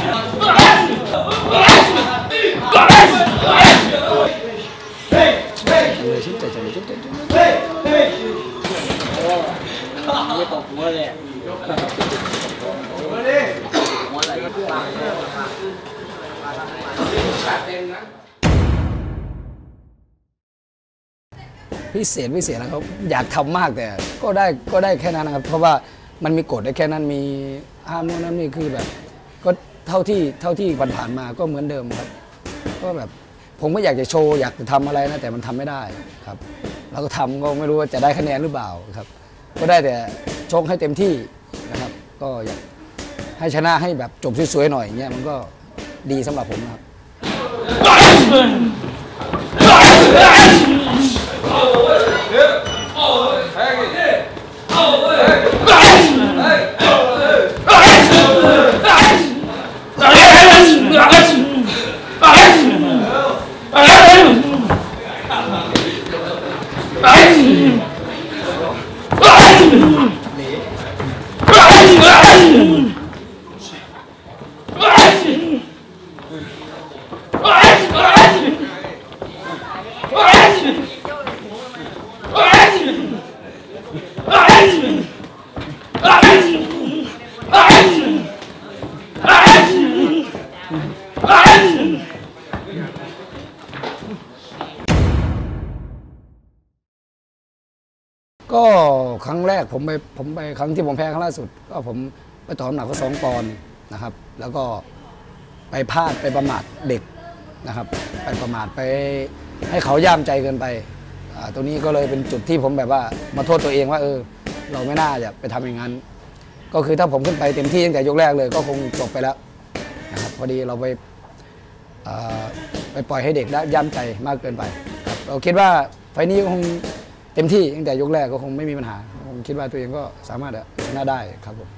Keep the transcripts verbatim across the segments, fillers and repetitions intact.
ตกหัวเลยพิเศษพิเศษนะครับอยากทำมากแต่ก็ได้ก็ได้แค่นั้นนะครับเพราะว่ามันมีกฎได้แค่นั้นมีห้ามโน่นนั่นนี่คือแบบก็เท่าที่เท่าที่ผ่านๆมาก็เหมือนเดิมครับก็แบบผมก็อยากจะโชว์อยากจะทำอะไรนะแต่มันทำไม่ได้ครับเราก็ทำก็ไม่รู้ว่าจะได้คะแนนหรือเปล่าครับก็ได้แต่ชกให้เต็มที่นะครับก็อยากให้ชนะให้แบบจบสวยๆหน่อยเงี้ยมันก็ดีสำหรับผมนะครับก็ครั้งแรกผมไปผมไปครั้งที่ผมแพ้ครั้งล่าสุดก็ผมไปต่อน้ำหนักก็สองปอนด์นะครับแล้วก็ไปพลาดไปประมาทเด็กนะครับไปประมาทไปให้เขาย่ามใจเกินไปตัวนี้ก็เลยเป็นจุดที่ผมแบบว่ามาโทษตัวเองว่าเออเราไม่น่าจะไปทำอย่างนั้นก็คือถ้าผมขึ้นไปเต็มที่ตั้งแต่ยกแรกเลยก็คงจบไปแล้วนะครับพอดีเราไปไปปล่อยให้เด็กได้ย่ามใจมากเกินไปครับเราคิดว่าไฟนี้คงเต็มที่ตั้งแต่ยกแรกก็คงไม่มีปัญหาผมคิดว่าตัวเองก็สามารถชนะได้ครับผม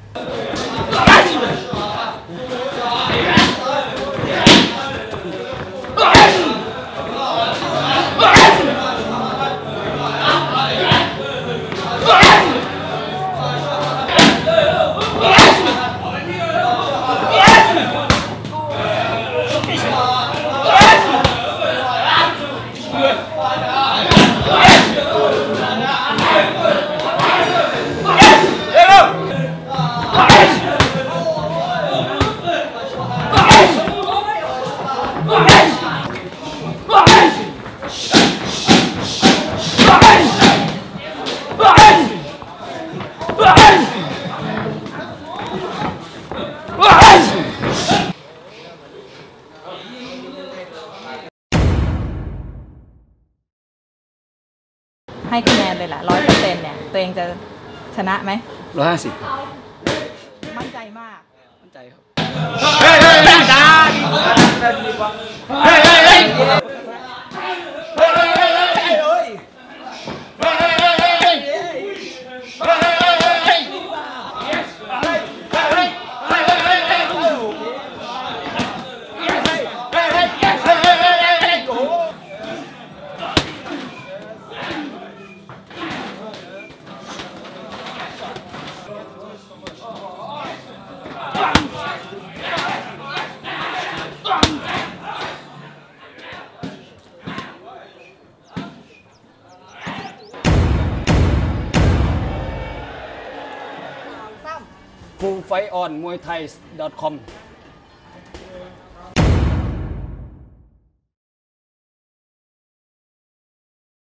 ให้คะแนนเลยล่ะร้อยเปอร์เซ็นต์เนี่ยตัวเองจะชนะไหมร้อยห้าสิบมั่นใจมากมั่นใจครับเฮ้ยเฮ้ยเฮ้ยจ้าเฮ้ยเฮ้ยเฮ้ยฟูลไฟออนมวยไทย ดอท คอม